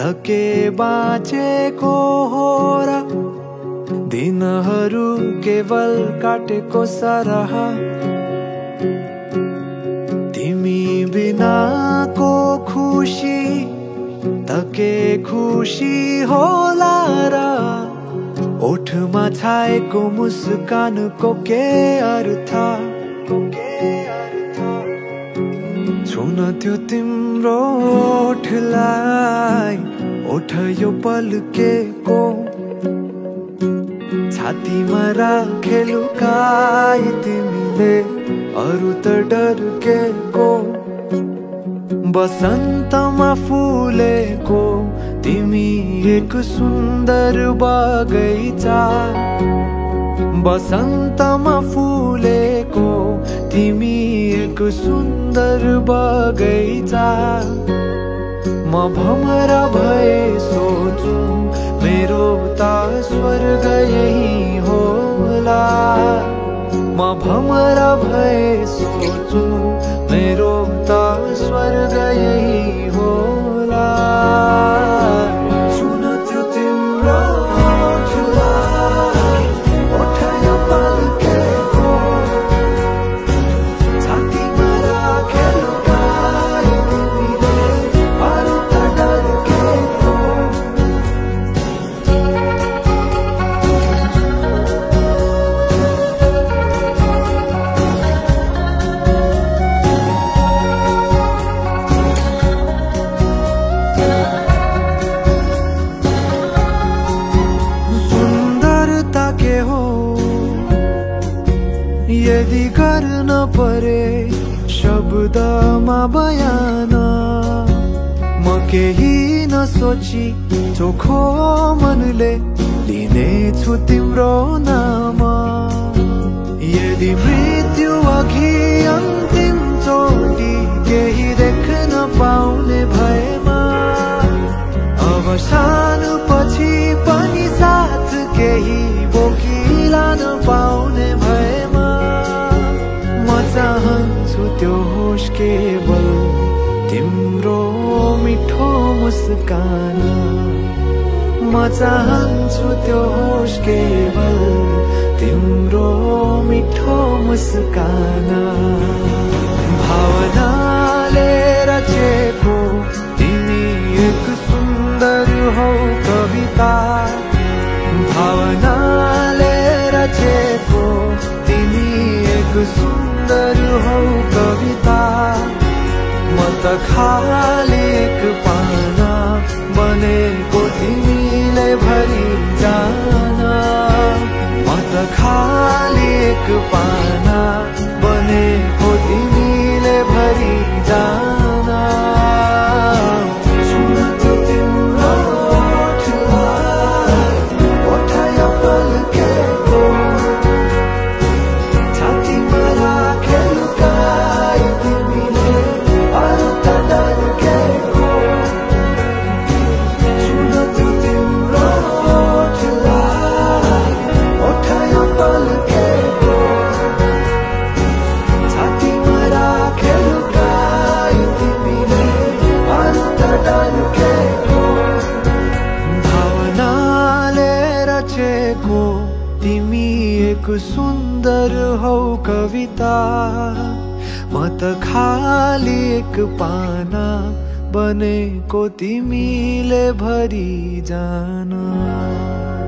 के बाँचेको हो र दिनहरू केवल काटेको सरह तिमी बिनाको खुशी के खुशी होला र ओठमा छाएको मुस्कानको के अर्थ छुन त्यो तिम्रो ओठलाई ओठ यो पल्केको छातीमा राखे लुकाई तिमीले अरू त डरकेको बसन्तमा फुलेको तिमी एक सुन्दर बगैँचा बसन्तमा फुलेको तिमी एक सुन्दर बगैँचा म भमर भए सोचु मेरो त स्वर्ग यही होला म भमर भए सोचु मेरो त स्वर्ग यही होला छुन त्यो तिम्रो ओठलाई ओठ यो पल्केको छातीमा राखे लुकाई तिमीले अरू त डरकेको यदि गर्न परे शब्दमा बयान म केही नसोची चोखो मनले लिनेछु तिम्रो नाम यदि मृत्यु अघि अन्तिम चोटि केही देख्न पाउने भएमा अवसान पछि पनि साथ केही बोकिलान पाउने भएमा म चाहन्छु त्यो होस् केवल तिम्रो मिठो मुस्कान म चाहन्छु त्यो होस् केवल तिम्रो मिठो मुस्कान भावनाले रचेको तिमी एक सुन्दर हौ कविता भावनाले रचेको तिमी एक सुन्दर हौ कविता म त खाली एक पाना बनेको तिमीले भरि जान म त खाली एक पाना बनेको तिमीले भरि जान तिमी एक सुन्दर हौ कविता म त खाली एक पाना बनेको तिमीले भरि जान।